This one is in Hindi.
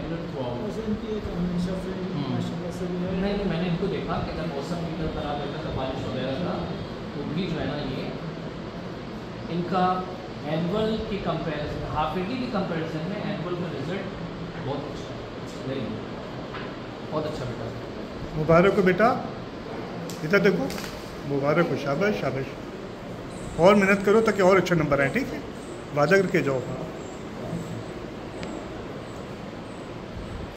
नहीं, मैंने इनको देखा कि जब मौसम मीटर खराब रहता था, बारिश वगैरह था, तो भी जो है ना ये इनका एनुअल की कंपेरिजन, हाफ ईयरली की कंपेरिजन में एनुअल का रिजल्ट बहुत अच्छा है। नहीं, बहुत अच्छा बेटा। मुबारक हो बेटा, इधर देखो, मुबारक हो, शाबाश शाबाश। और मेहनत करो ताकि और अच्छे नंबर आए, ठीक है, वादा करके जाओ।